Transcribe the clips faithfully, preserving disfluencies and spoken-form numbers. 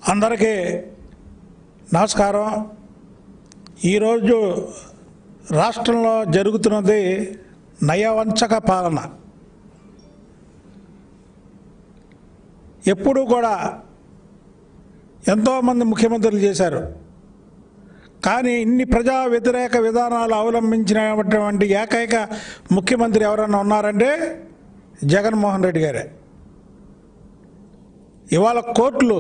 అందరికీ నమస్కారం. ఈరోజు రాష్ట్రంలో జరుగుతున్నది నయవంచక పాలన. ఎప్పుడూ కూడా ఎంతోమంది ముఖ్యమంత్రులు చేశారు, కానీ ఇన్ని ప్రజా వ్యతిరేక విధానాలు అవలంబించినటువంటి ఏకైక ముఖ్యమంత్రి ఎవరన్నా ఉన్నారంటే జగన్మోహన్ రెడ్డి గారే. ఇవాళ కోర్టులు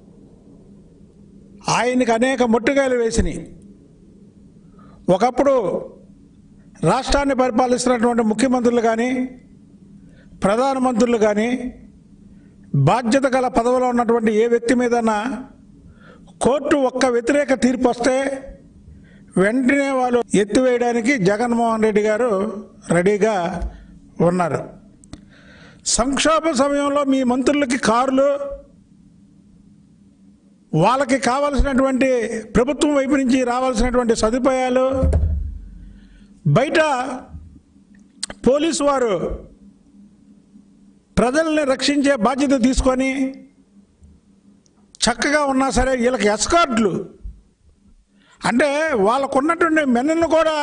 ఆయనకి అనేక ముట్టుకాయలు వేసినాయి. ఒకప్పుడు రాష్ట్రాన్ని పరిపాలిస్తున్నటువంటి ముఖ్యమంత్రులు కానీ ప్రధానమంత్రులు కానీ బాధ్యత గల పదవిలో ఉన్నటువంటి ఏ వ్యక్తి మీదన్నా కోర్టు ఒక్క వ్యతిరేక తీర్పు వస్తే వెంటనే వాళ్ళు ఎత్తివేయడానికి జగన్మోహన్ రెడ్డి గారు రెడీగా ఉన్నారు. సంక్షోభ సమయంలో మీ మంత్రులకి కార్లు, వాళ్ళకి కావాల్సినటువంటి ప్రభుత్వం వైపు నుంచి రావాల్సినటువంటి సదుపాయాలు, బయట పోలీసు వారు ప్రజల్ని రక్షించే బాధ్యత తీసుకొని చక్కగా ఉన్నా సరే వీళ్ళకి ఎస్కార్ట్లు అంటే వాళ్ళకున్నటువంటి మెనను కూడా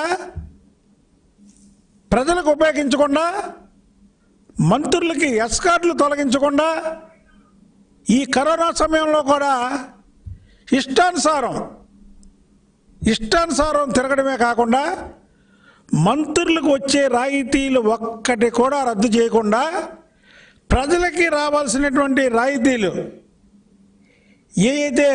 ప్రజలకు ఉపయోగించకుండా, మంత్రులకి ఎస్కార్ట్లు తొలగించకుండా ఈ కరోనా సమయంలో కూడా ఇష్టానుసారం ఇష్టానుసారం తిరగడమే కాకుండా మంత్రులకు వచ్చే రాయితీలు ఒక్కటి కూడా రద్దు చేయకుండా ప్రజలకి రావాల్సినటువంటి రాయితీలు ఏదైతే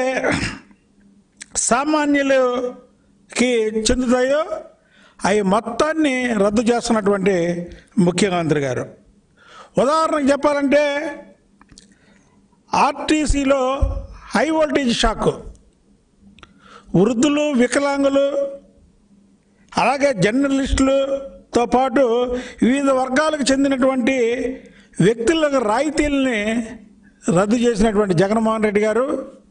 సామాన్యులకి చెందుతాయో అవి మొత్తాన్ని రద్దు చేస్తున్నటువంటి ముఖ్యమంత్రి గారు. ఉదాహరణకు చెప్పాలంటే ఆర్టీసీలో హై వోల్టేజ్ షాక్, వృద్ధులు, వికలాంగులు, అలాగే జర్నలిస్టులతో పాటు వివిధ వర్గాలకు చెందినటువంటి వ్యక్తులకు రాయితీలని రద్దు చేసినటువంటి జగన్మోహన్ రెడ్డి గారు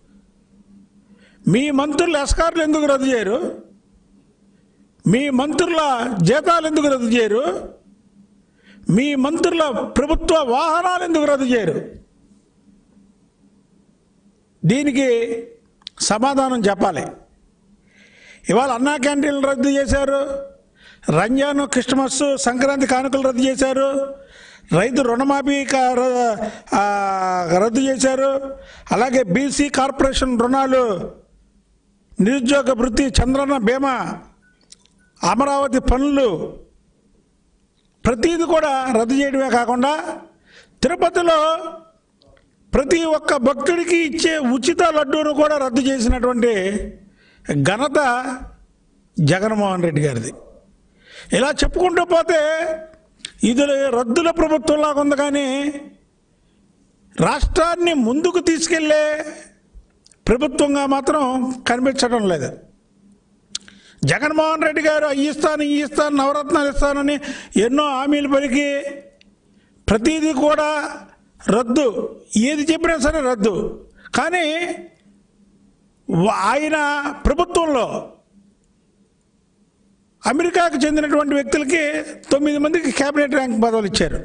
మీ మంత్రుల ఎస్కార్లు ఎందుకు రద్దు చేయరు? మీ మంత్రుల జీతాలు ఎందుకు రద్దు చేయరు? మీ మంత్రుల ప్రభుత్వ వాహనాలు ఎందుకు రద్దు చేయరు? దీనికి సమాధానం చెప్పాలి. ఇవాళ అన్నా క్యాంటీన్లు రద్దు చేశారు, రంజాను, క్రిస్మస్, సంక్రాంతి కానుకలు రద్దు చేశారు, రైతు రుణమాఫీ రద్దు చేశారు, అలాగే బీసీ కార్పొరేషన్ రుణాలు, నిరుద్యోగ వృత్తి, చంద్రన్న బీమా, అమరావతి పనులు ప్రతీది కూడా రద్దు చేయడమే కాకుండా తిరుపతిలో ప్రతి ఒక్క భక్తుడికి ఇచ్చే ఉచిత లడ్డూను కూడా రద్దు చేసినటువంటి ఘనత జగన్మోహన్ రెడ్డి గారిది. ఇలా చెప్పుకుంటూ పోతే ఇది రద్దుల ప్రభుత్వంలాగా ఉంది, కానీ రాష్ట్రాన్ని ముందుకు తీసుకెళ్లే ప్రభుత్వంగా మాత్రం కనిపించడం లేదు. జగన్మోహన్ రెడ్డి గారు అవి ఇస్తాను, ఈ ఇస్తాను, నవరత్నాలు ఇస్తానని ఎన్నో హామీలు పలికి ప్రతీది కూడా రద్దు, ఏది చెప్పినా సరే రద్దు. కానీ ఆయన ప్రభుత్వంలో అమెరికాకు చెందినటువంటి వ్యక్తులకి తొమ్మిది మందికి క్యాబినెట్ ర్యాంక్ పదవులు ఇచ్చారు.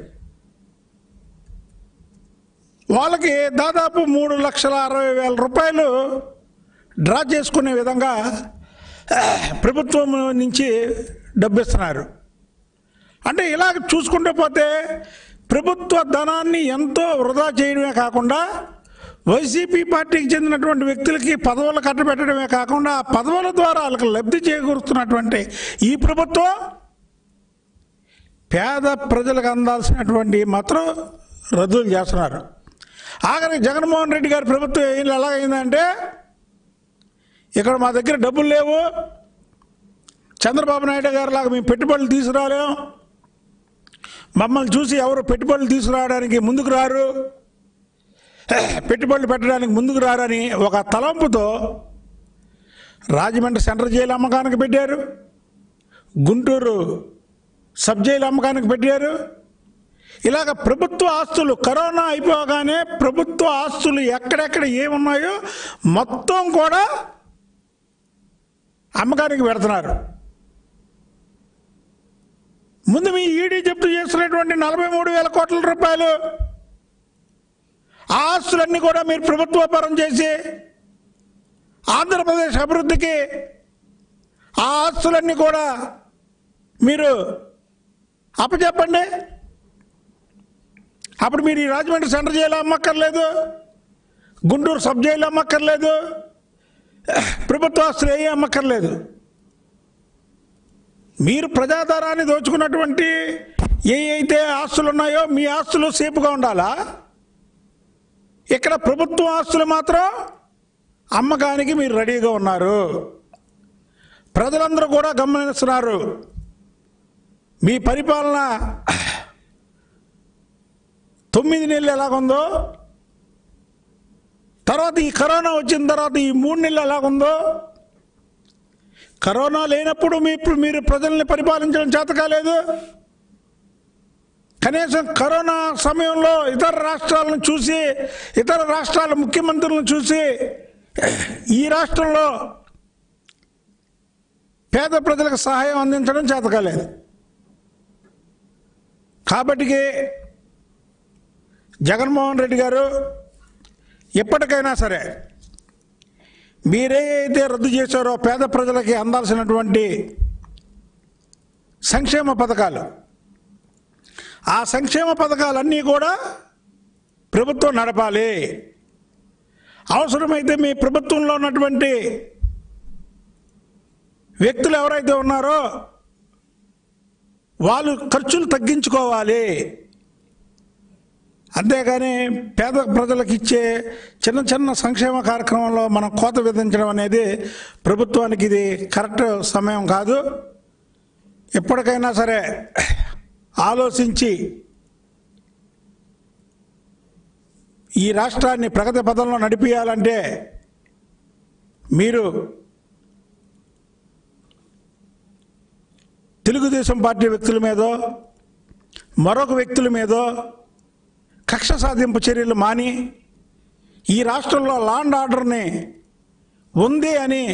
వాళ్ళకి దాదాపు మూడు లక్షల అరవై వేల రూపాయలు డ్రా చేసుకునే విధంగా ప్రభుత్వం నుంచి డబ్బిస్తున్నారు. అంటే ఇలాగ చూసుకుంటూ పోతే ప్రభుత్వ ధనాన్ని ఎంతో వృధా చేయడమే కాకుండా వైసీపీ పార్టీకి చెందినటువంటి వ్యక్తులకి పదవులు కట్టబెట్టడమే కాకుండా ఆ పదవుల ద్వారా వాళ్ళకి లబ్ధి చేకూరుస్తున్నటువంటి ఈ ప్రభుత్వం పేద ప్రజలకు అందాల్సినటువంటి మాత్రం రద్దులు చేస్తున్నారు. ఆఖరికి జగన్మోహన్ రెడ్డి గారి ప్రభుత్వం ఎలాగైందంటే, ఇక్కడ మా దగ్గర డబ్బులు లేవు, చంద్రబాబు నాయుడు గారు లాగా మేము పెట్టుబడులు తీసుకురాలేం, మమ్మల్ని చూసి ఎవరు పెట్టుబడులు తీసుకురావడానికి ముందుకు రారు, పెట్టుబడులు పెట్టడానికి ముందుకు రారని ఒక తలంపుతో రాజమండ్రి సెంట్రల్ జైలు అమ్మకానికి పెట్టారు, గుంటూరు సబ్ జైలు అమ్మకానికి పెట్టారు. ఇలాగ ప్రభుత్వ ఆస్తులు కరోనా అయిపోగానే ప్రభుత్వ ఆస్తులు ఎక్కడెక్కడ ఏమున్నాయో మొత్తం కూడా అమ్మకానికి పెడుతున్నారు. ముందు మీ ఈడీ జప్తు చేస్తున్నటువంటి నలభై మూడు వేల కోట్ల రూపాయలు ఆస్తులన్నీ కూడా మీరు ప్రభుత్వ పరం చేసి ఆంధ్రప్రదేశ్ అభివృద్ధికి ఆ ఆస్తులన్నీ కూడా మీరు అప్పచెప్పండి. అప్పుడు మీరు ఈ రాజమండ్రి సెంటర్ జైలు అమ్మక్కర్లేదు, గుంటూరు సబ్ జైలు అమ్మక్కర్లేదు, ప్రభుత్వ ఆస్తులు ఏ అమ్మక్కర్లేదు. మీరు ప్రజాధారాన్ని దోచుకున్నటువంటి ఏ అయితే ఆస్తులు ఉన్నాయో మీ ఆస్తులు సేపుగా ఉండాలా? ఇక్కడ ప్రభుత్వ ఆస్తులు మాత్రం అమ్మకానికి మీరు రెడీగా ఉన్నారు. ప్రజలందరూ కూడా గమనిస్తున్నారు. మీ పరిపాలన తొమ్మిది నెలలు ఎలాగుందో, తర్వాత ఈ కరోనా వచ్చిన తర్వాత ఈ మూడు నెలలు ఎలాగుందో. కరోనా లేనప్పుడు మీ మీరు ప్రజల్ని పరిపాలించడం చేత కాలేదు. కనీసం కరోనా సమయంలో ఇతర రాష్ట్రాలను చూసి, ఇతర రాష్ట్రాల ముఖ్యమంత్రులను చూసి ఈ రాష్ట్రంలో పేద ప్రజలకు సహాయం అందించడం చేత కాలేదు. కాబట్టి జగన్మోహన్ రెడ్డి గారు ఎప్పటికైనా సరే మీరేదైతే రద్దు చేశారో పేద ప్రజలకి అందాల్సినటువంటి సంక్షేమ పథకాలు, ఆ సంక్షేమ పథకాలన్నీ కూడా ప్రభుత్వం నడపాలి. అవసరమైతే మీ ప్రభుత్వంలో ఉన్నటువంటి వ్యక్తులు ఎవరైతే ఉన్నారో వాళ్ళు ఖర్చులు తగ్గించుకోవాలి. అంతేగాని పేద ప్రజలకు ఇచ్చే చిన్న చిన్న సంక్షేమ కార్యక్రమంలో మనం కోత విధించడం అనేది ప్రభుత్వానికి ఇది కరెక్ట్ సమయం కాదు. ఎప్పటికైనా సరే ఆలోచించి ఈ రాష్ట్రాన్ని ప్రగతి పథంలో నడిపియాలంటే మీరు తెలుగుదేశం పార్టీ వ్యక్తుల మీదో మరొక వ్యక్తుల మీదో కక్ష సాధింపు చర్యలు మాని ఈ రాష్ట్రంలో లా అండ్ ఆర్డర్ని ఉంది అని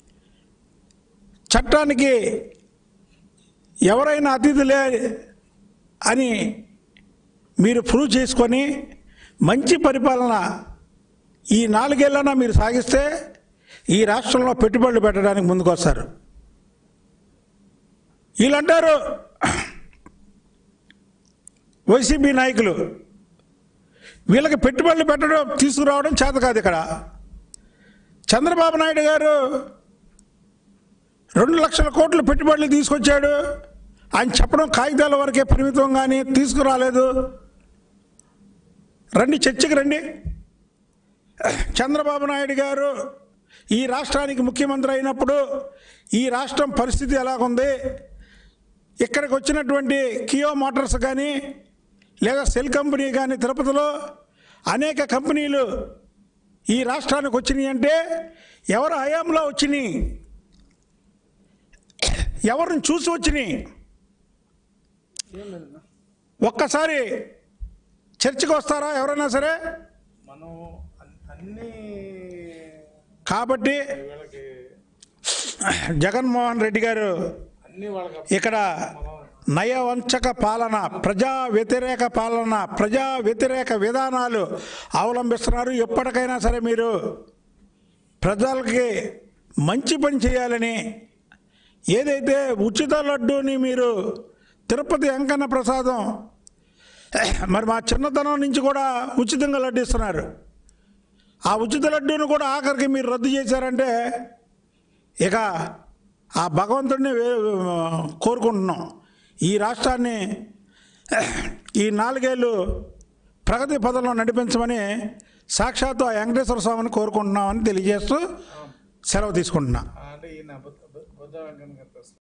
చట్టానికి ఎవరైనా అతిథులే అని మీరు ప్రూవ్ చేసుకొని మంచి పరిపాలన ఈ నాలుగేళ్లైనా మీరు సాగిస్తే ఈ రాష్ట్రంలో పెట్టుబడులు పెట్టడానికి ముందుకు వస్తారు. వీళ్ళంటారు వైసీపీ నాయకులు వీళ్ళకి పెట్టుబడులు పెట్టడం తీసుకురావడం చేత కాదు. ఇక్కడ చంద్రబాబు నాయుడు గారు రెండు లక్షల కోట్ల పెట్టుబడులు తీసుకొచ్చాడు. ఆయన చెప్పడం కాగితాల వరకే పరిమితం, కానీ తీసుకురాలేదు. రండి, చర్చకి రండి. చంద్రబాబు నాయుడు గారు ఈ రాష్ట్రానికి ముఖ్యమంత్రి అయినప్పుడు ఈ రాష్ట్రం పరిస్థితి ఎలాగుంది, ఇక్కడికి వచ్చినటువంటి కియో మోటార్స్ కానీ లేదా సెల్ కంపెనీ కానీ తిరుపతిలో అనేక కంపెనీలు ఈ రాష్ట్రానికి వచ్చినాయి అంటే ఎవరు హయాంలో వచ్చినాయి, ఎవరిని చూసి వచ్చినాయి? ఒక్కసారి చర్చకు వస్తారా ఎవరైనా సరే? మనం అన్ని కాబట్టి జగన్మోహన్ రెడ్డి గారు ఇక్కడ నయవంచక పాలన, ప్రజా వ్యతిరేక పాలన, ప్రజా వ్యతిరేక విధానాలు అవలంబిస్తున్నారు. ఎప్పటికైనా సరే మీరు ప్రజలకి మంచి పని చేయాలని, ఏదైతే ఉచిత లడ్డూని మీరు తిరుపతి వెంకన్న ప్రసాదం మరి మా చిన్నతనం నుంచి కూడా ఉచితంగా లడ్డు ఇస్తున్నారు. ఆ ఉచిత లడ్డూను కూడా ఆఖరికి మీరు రద్దు చేశారంటే ఇక ఆ భగవంతుడిని కోరుకుంటున్నాం. ఈ రాష్ట్రాన్ని ఈ నాలుగేళ్ళు ప్రగతి పథంలో నడిపించమని సాక్షాత్తు ఆ వెంకటేశ్వర స్వామిని కోరుకుంటున్నామని తెలియజేస్తూ సెలవు తీసుకుంటున్నా.